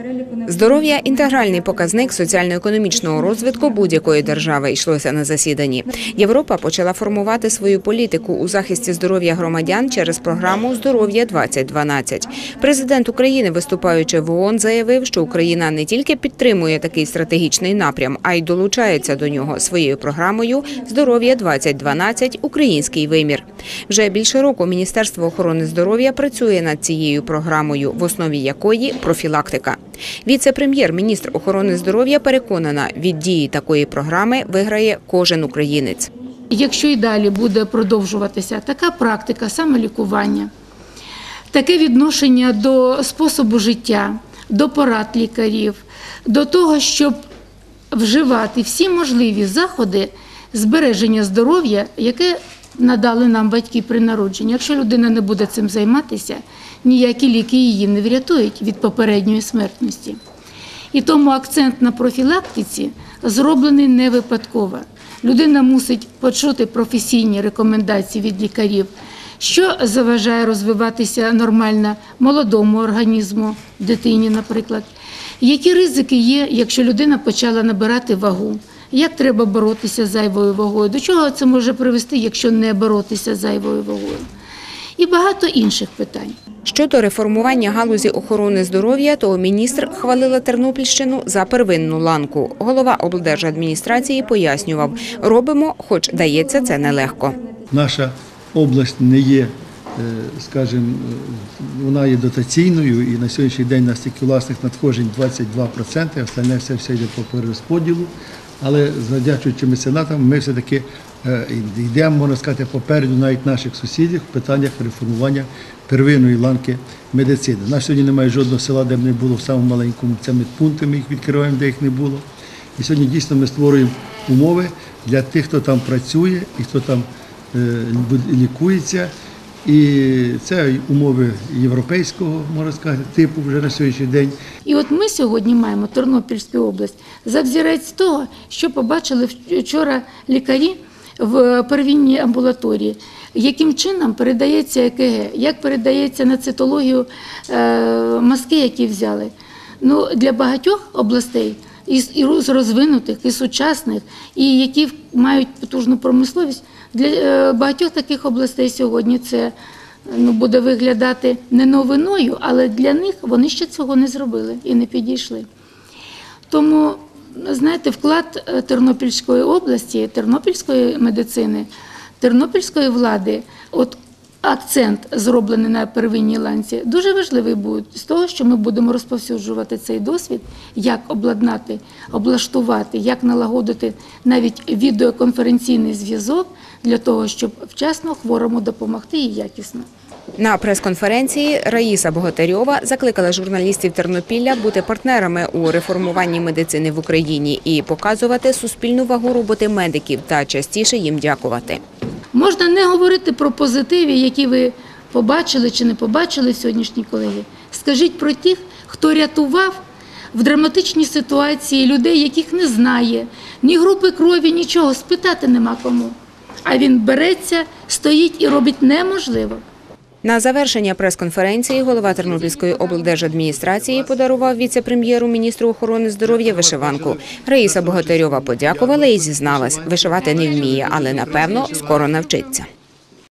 Здоров'я – інтегральний показник соціально-економічного розвитку будь-якої держави, йшлося на засіданні. Європа почала формувати свою політику у захисті здоров'я громадян через програму «Здоров'я-2012». Президент України, виступаючи в ООН, заявив, що Україна не тільки підтримує такий стратегічний напрям, а й долучається до нього своєю програмою «Здоров'я-2012. Український вимір». Вже більше року Міністерство охорони здоров'я працює над цією програмою, в основі якої – профілактика. Віце-прем'єр-міністр охорони здоров'я переконана, від дії такої програми виграє кожен українець. Якщо і далі буде продовжуватися така практика самолікування, таке відношення до способу життя, до порад лікарів, до того, щоб вживати всі можливі заходи збереження здоров'я, яке надали нам батьки при народженні. Якщо людина не буде цим займатися, ніякі ліки її не врятують від попередньої смертності. І тому акцент на профілактиці зроблений не випадково. Людина мусить почути професійні рекомендації від лікарів, що заважає розвиватися нормально молодому організму, дитині, наприклад. Які ризики є, якщо людина почала набирати вагу? Як треба боротися з зайвою вагою? До чого це може привести, якщо не боротися з зайвою вагою? І багато інших питань. Щодо реформування галузі охорони здоров'я, то міністр хвалила Тернопільщину за первинну ланку. Голова облдержадміністрації пояснював, робимо, хоч дається це нелегко. Наша область не є, скажімо, вона є дотаційною, і на сьогоднішній день у нас тільки власних надходжень 22%, остальне все йде по перерозподілу. Але завдячуючи меценатам, ми все-таки йдемо, можна сказати, попереду навіть наших сусідів в питаннях реформування первинної ланки медицини. У нас сьогодні немає жодного села, де б не було в самому маленькому, це медпункти, ми їх відкриваємо, де їх не було. І сьогодні дійсно ми створюємо умови для тих, хто там працює і хто там лікується. І це умови європейського, можна сказати, типу вже на сьогоднішній день. І от ми сьогодні маємо Тернопільську область за взірець того, що побачили вчора лікарі в первинній амбулаторії, яким чином передається ЕКГ, як передається на цитологію мазки, які взяли. Ну, для багатьох областей, і розвинутих, і сучасних, і які мають потужну промисловість, для багатьох таких областей сьогодні це буде виглядати не новиною, але для них вони ще цього не зробили і не підійшли. Тому, знаєте, вклад Тернопільської області, тернопільської медицини, тернопільської влади, от акцент зроблений на первинній ланці, дуже важливий буде з того, що ми будемо розповсюджувати цей досвід, як обладнати, облаштувати, як налагодити навіть відеоконференційний зв'язок для того, щоб вчасно хворому допомогти і якісно. На прес-конференції Раїса Богатирьова закликала журналістів Тернопілля бути партнерами у реформуванні медицини в Україні і показувати суспільну вагу роботи медиків та частіше їм дякувати. Можна не говорити про позитиви, які ви побачили чи не побачили сьогоднішні колеги. Скажіть про тих, хто рятував в драматичній ситуації людей, яких не знає, ні групи крові, нічого, спитати нема кому. А він береться, стоїть і робить неможливо. На завершення прес-конференції голова Тернопільської облдержадміністрації подарував віце-прем'єру міністру охорони здоров'я вишиванку. Раїса Богатирьова подякувала і зізналась, вишивати не вміє, але, напевно, скоро навчиться.